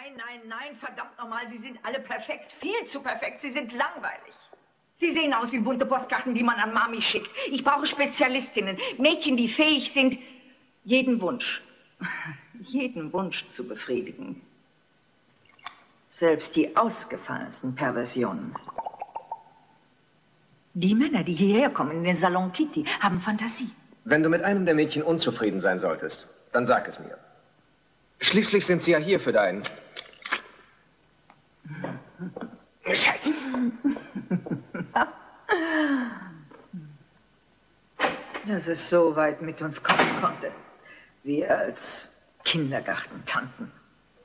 Nein, verdammt nochmal, Sie sind alle perfekt, viel zu perfekt, Sie sind langweilig. Sie sehen aus wie bunte Postkarten, die man an Mami schickt. Ich brauche Spezialistinnen, Mädchen, die fähig sind, jeden Wunsch zu befriedigen. Selbst die ausgefallensten Perversionen. Die Männer, die hierher kommen in den Salon Kitty, haben Fantasie. Wenn du mit einem der Mädchen unzufrieden sein solltest, dann sag es mir. Schließlich sind sie ja hier für deinen... Scheiße. Dass es so weit mit uns kommen konnte. Wir als Kindergartentanten.